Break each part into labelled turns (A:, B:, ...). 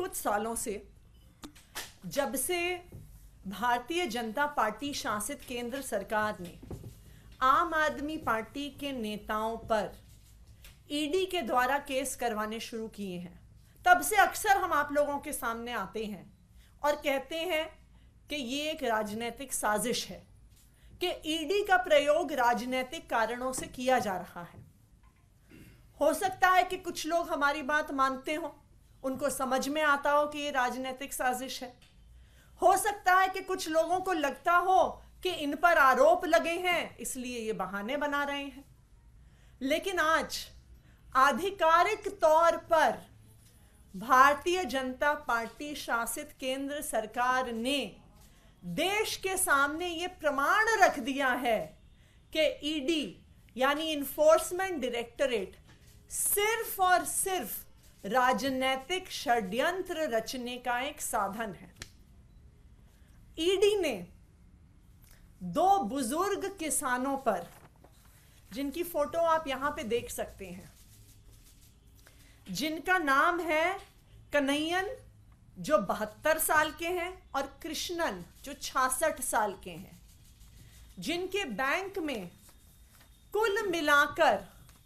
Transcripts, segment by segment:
A: कुछ सालों से, जब से भारतीय जनता पार्टी शासित केंद्र सरकार ने आम आदमी पार्टी के नेताओं पर ईडी के द्वारा केस करवाने शुरू किए हैं, तब से अक्सर हम आप लोगों के सामने आते हैं और कहते हैं कि ये एक राजनीतिक साजिश है, कि ईडी का प्रयोग राजनीतिक कारणों से किया जा रहा है। हो सकता है कि कुछ लोग हमारी बात मानते हो, उनको समझ में आता हो कि ये राजनीतिक साजिश है। हो सकता है कि कुछ लोगों को लगता हो कि इन पर आरोप लगे हैं, इसलिए ये बहाने बना रहे हैं। लेकिन आज आधिकारिक तौर पर भारतीय जनता पार्टी शासित केंद्र सरकार ने देश के सामने ये प्रमाण रख दिया है कि ईडी यानी इन्फोर्समेंट डायरेक्टरेट सिर्फ और सिर्फ राजनीतिक षड्यंत्र रचने का एक साधन है। ईडी ने दो बुजुर्ग किसानों पर, जिनकी फोटो आप यहां पे देख सकते हैं, जिनका नाम है कन्हैयन जो 72 साल के हैं और कृष्णन जो 66 साल के हैं, जिनके बैंक में कुल मिलाकर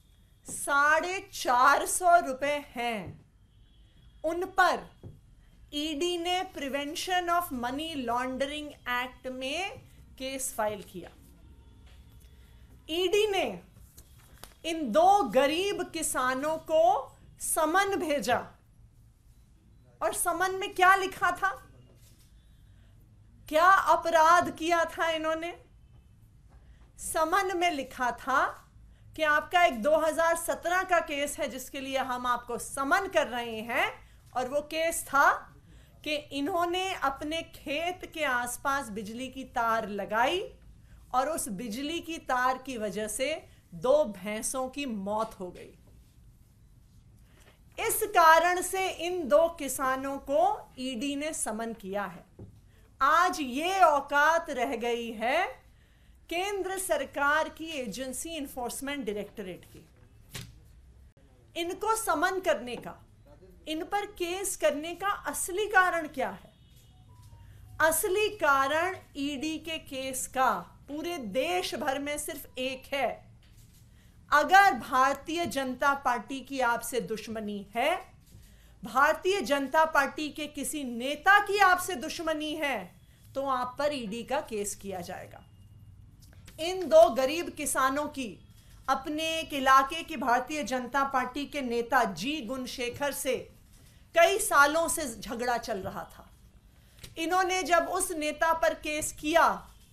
A: 450 रुपए हैं, उन पर ईडी ने prevention of money laundering act में केस फाइल किया। ईडी ने इन दो गरीब किसानों को समन भेजा और समन में क्या लिखा था, क्या अपराध किया था इन्होंने? समन में लिखा था कि आपका एक 2017 का केस है जिसके लिए हम आपको समन कर रहे हैं, और वो केस था कि इन्होंने अपने खेत के आसपास बिजली की तार लगाई और उस बिजली की तार की वजह से 2 भैंसों की मौत हो गई। इस कारण से इन 2 किसानों को ईडी ने समन किया है। आज ये औकात रह गई है केंद्र सरकार की एजेंसी इन्फोर्समेंट डायरेक्टरेट की, इनको समन करने का, इन पर केस करने का असली कारण क्या है? असली कारण ईडी के केस का पूरे देश भर में सिर्फ एक है। अगर भारतीय जनता पार्टी की आपसे दुश्मनी है, भारतीय जनता पार्टी के किसी नेता की आपसे दुश्मनी है, तो आप पर ईडी का केस किया जाएगा। इन 2 गरीब किसानों की अपने एक इलाके की भारतीय जनता पार्टी के नेता जी गुणशेखर से कई सालों से झगड़ा चल रहा था। इन्होंने जब उस नेता पर केस किया,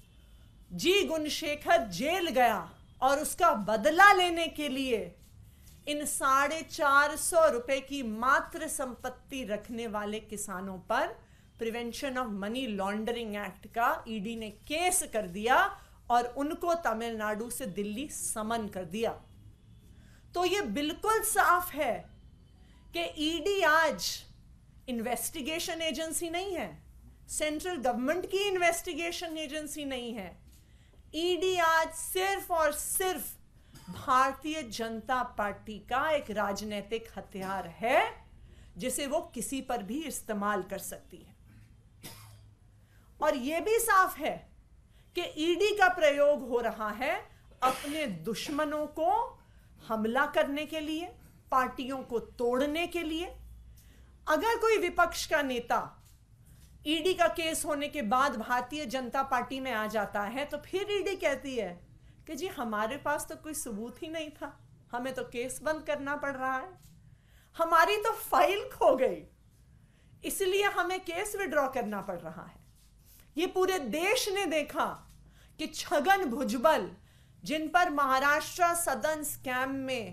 A: जी गुणशेखर जेल गया और उसका बदला लेने के लिए इन 450 रुपए की मात्र संपत्ति रखने वाले किसानों पर prevention of money laundering act का ईडी ने केस कर दिया और उनको तमिलनाडु से दिल्ली समन कर दिया। तो ये बिल्कुल साफ है कि ईडी आज इन्वेस्टिगेशन एजेंसी नहीं है, सेंट्रल गवर्नमेंट की इन्वेस्टिगेशन एजेंसी नहीं है। ईडी आज सिर्फ और सिर्फ भारतीय जनता पार्टी का एक राजनीतिक हथियार है, जिसे वो किसी पर भी इस्तेमाल कर सकती है। और यह भी साफ है कि ईडी का प्रयोग हो रहा है अपने दुश्मनों को हमला करने के लिए, पार्टियों को तोड़ने के लिए। अगर कोई विपक्ष का नेता ईडी का केस होने के बाद भारतीय जनता पार्टी में आ जाता है, तो फिर ईडी कहती है कि जी हमारे पास तो कोई सबूत ही नहीं था, हमें तो केस बंद करना पड़ रहा है, हमारी तो फाइल खो गई, इसलिए हमें केस विड्रॉ करना पड़ रहा है। ये पूरे देश ने देखा कि छगन भुजबल, जिन पर महाराष्ट्र सदन स्कैम में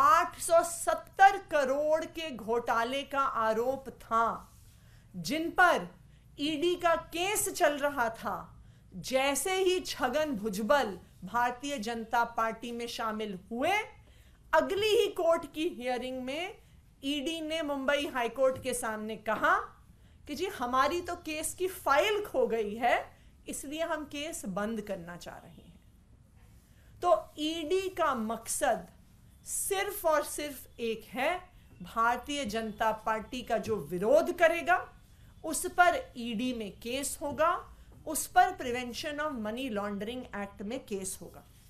A: 870 करोड़ के घोटाले का आरोप था, जिन पर ईडी का केस चल रहा था, जैसे ही छगन भुजबल भारतीय जनता पार्टी में शामिल हुए, अगली ही कोर्ट की हियरिंग में ईडी ने मुंबई हाईकोर्ट के सामने कहा कि जी हमारी तो केस की फाइल खो गई है, इसलिए हम केस बंद करना चाह रहे हैं। तो ईडी का मकसद सिर्फ और सिर्फ एक है, भारतीय जनता पार्टी का जो विरोध करेगा उस पर ईडी में केस होगा, उस पर prevention of money laundering act में केस होगा।